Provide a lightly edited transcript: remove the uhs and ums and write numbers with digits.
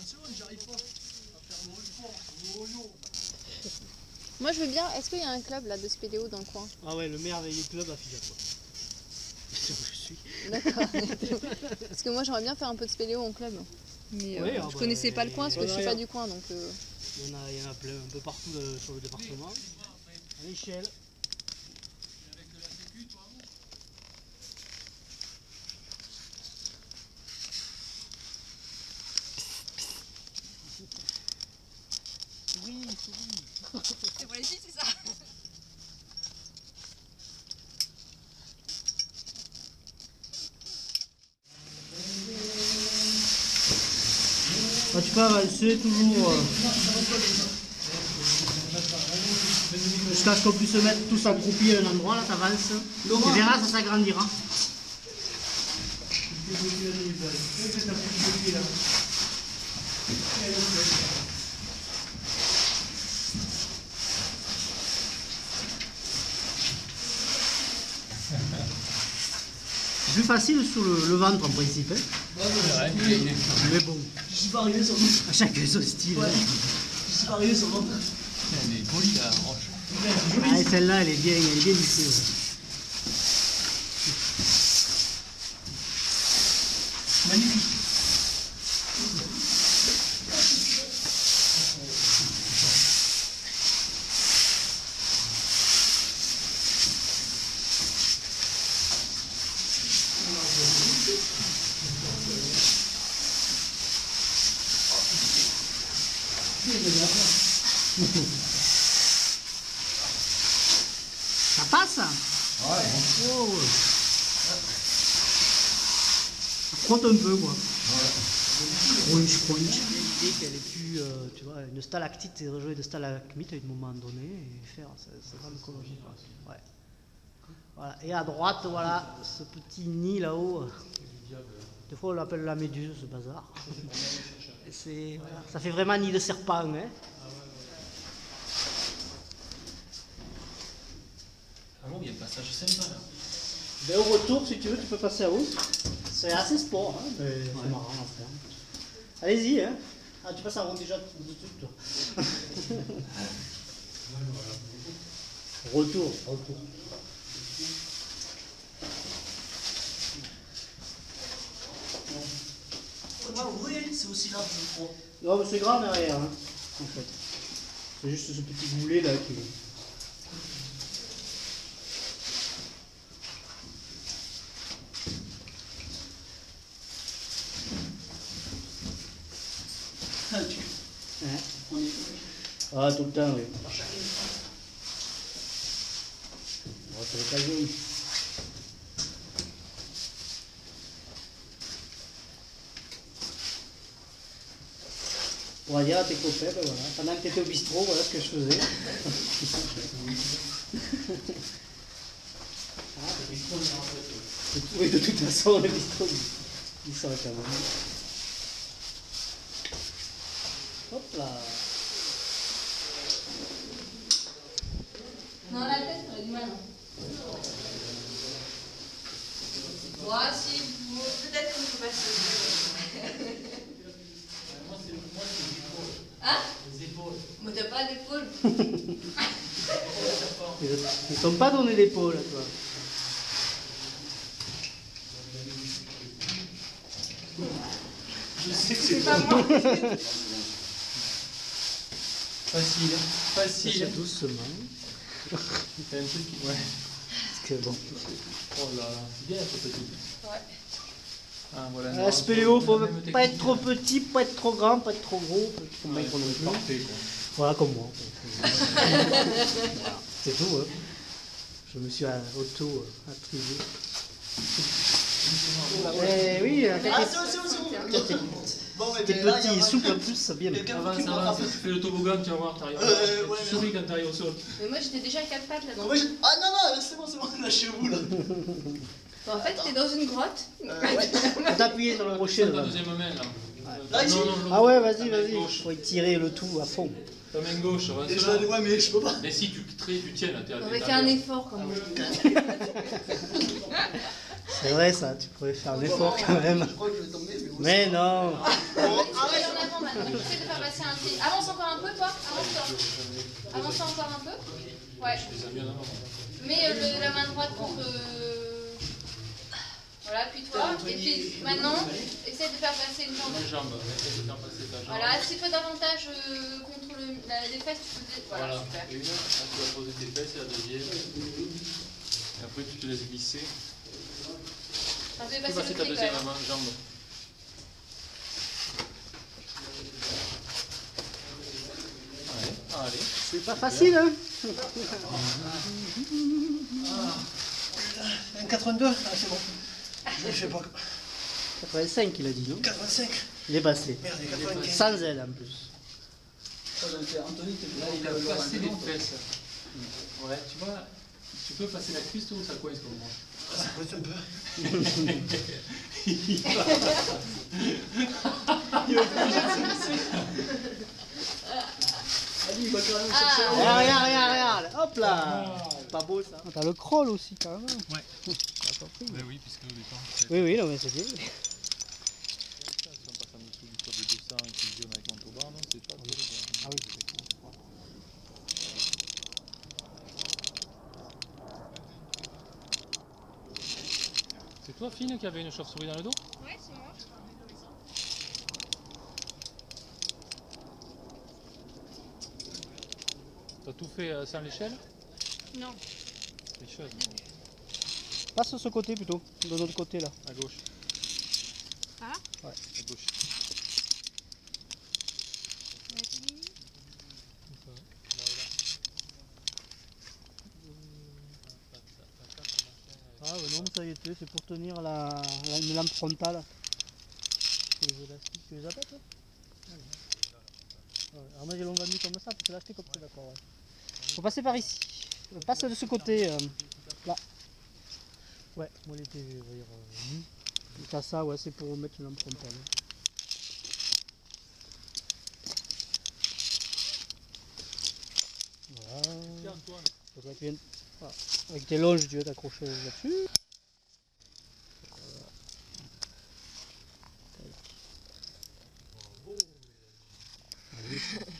Moi je veux bien, est-ce qu'il y a un club là de spéléo dans le coin? Ah ouais, le merveilleux club à Figeac. C'est où je suis. D'accord. Parce que moi j'aimerais bien faire un peu de spéléo en club. Mais Ouais, je connaissais pas le coin parce que je suis pas du coin donc. Il y en a plein, un peu partout sur le département. À l'échelle. Oui, C'est pour les filles, c'est ça? Ah, tu peux avancer toujours jusqu'à ce qu'on puisse se mettre tous accroupis à un endroit, là t'avances. Tu verras, ça s'agrandira. C'est plus facile sur le ventre en principe. Hein. Mais bon. Je suis pas arrivé sur le ventre. À chacun son style. Ouais. Je suis pas arrivé sur le ventre. Elle est polie la hanche. Ah, et celle-là, elle est bien lissée. Ouais. Magnifique. Ça passe? Ouais. Oh, ouais. Ça frotte un peu quoi. Crunch. L'idée qu'elle ait pu, tu vois, une stalactite et rejoindre une stalagmite à un moment donné et faire cette grande colonie. Ouais. Voilà. Et à droite, voilà, ce petit nid là-haut. Des fois on l'appelle la méduse, ce bazar. Voilà, ça fait vraiment nid de serpent. Hein. Ah bon, il y a un passage sympa là. Mais au retour, si tu veux, tu peux passer à haut. C'est assez sport, hein, mais c'est marrant à faire. Allez-y, hein. Ah, tu passes à rond déjà tout de suite, toi. Retour. Oui, c'est aussi large, je crois. Non, mais c'est grand derrière, hein, en fait. C'est juste ce petit goulet là qui. Ah, tout le temps, oui. Oh, c'est l'occasion. On va dire à tes copains, ben voilà. Pendant que tu étais au bistrot, voilà ce que je faisais. Oui, de toute façon, le bistrot, il sort quand même. Hop là. Non, la tête, j'aurais du mal. Ouais, si, peut-être qu'on peut passer. Moi, c'est les épaules. Hein? Les épaules. Mais t'as pas d'épaule. Ils ne sont pas donné l'épaule à toi. Je sais que C'est pas moi. facile. Facile. Doucement. T'as un truc qui. Ouais. Parce que bon. Oh là là. C'est bien être petit. Ouais. Ah, voilà. La spéléo, faut pas être trop petit, pas être trop grand, pas être trop gros, pas être trop maigre non plus. Parfait quoi. Voilà comme moi. C'est tout, hein. Je me suis auto-attribué. Eh oui, Ah, c'est bon. Bon, mais t'es là, petit et souple en plus, ça bien. quelqu'un Avance, qui avance. me Tu fais le toboggan, tu vas voir, t'arrives. ouais, Tu souris quand t'arrives au sol. Mais moi j'étais déjà à 4 pattes là-dedans. Ah non, c'est bon, lâchez-vous là. En fait, t'es dans une grotte. Ouais. Faut t'appuyer sur le rocher Ta là. deuxième main là. Là, ici. Ah ouais, Ta vas-y, main vas-y. gauche. Faut étirer le tout à fond. Ta main gauche, avance Et je là. vais ouais, mais je peux pas. Mais si tu tiens là, t'es à On va faire un effort quand même. C'est vrai ça, tu pourrais faire un effort quand même. Je crois que je vais tomber, mais bon. Mais non. Bon, Allez, en avant, maintenant. Essaie de faire passer un pied. Avance encore un peu, toi. Avance-toi. Avance encore un peu. Ouais. Mets la main droite contre... Voilà, puis toi. Et puis maintenant, essaie de faire passer une jambe. Voilà, assieds-toi davantage contre les fesses. Tu peux... Voilà, super. Une, tu vas poser tes fesses et la deuxième. Et après, tu te laisses glisser. Ça fait Tu peux passer passer ta le pied deuxième quand même. jambe. Allez. C'est pas facile, hein? Un 82, ah, c'est bon. Je sais pas. 85 il a dit, non? 85. Il est passé. Merde, il est 95. Sans aide en plus. Anthony, Là, il a passé les fesses. Ouais, tu vois, tu peux passer la cuisse ou ça coince comme moi. Ça coûte un peu. Regarde, regarde. Hop là. Pas beau ça. T'as le crawl aussi, quand même. Ouais. compris. Mais oui, puisque au départ, Oui, oui, non, mais c'est bien. si on passe en dessous du code de 200 et qu'il jaune avec Montauban, non, c'est pas terrible. Ah oui. C'est toi, Fine, qui avait une chauve-souris dans le dos? Ouais, c'est moi. T'as tout fait sans l'échelle? Non. Tricheuse. Passe de ce côté plutôt, de l'autre côté là. À gauche. Ah? Ouais, à gauche. Ah ouais, non, mais ça y est, c'est pour tenir une lampe frontale. Les élastiques, tu les as pas toi? Ouais. Alors moi j'ai l'ont vendu comme ça, tu peux l'acheter comme ça, d'accord. Ouais. Faut passer par ici. Passe de ce côté, là. Ouais, moi il était, on va dire, nu. T'as ça, ouais, c'est pour mettre une lampe frontale. Voilà. Tiens, Antoine. Faudrait que tu viennes, voilà. Avec tes longes, tu vas t'accrocher là-dessus. Voilà.